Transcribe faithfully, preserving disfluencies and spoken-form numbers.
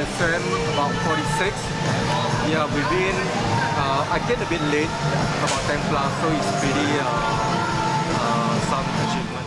I swam about forty-six. Yeah, within, uh, I get a bit late, about ten plus, so it's pretty uh, uh, some achievement.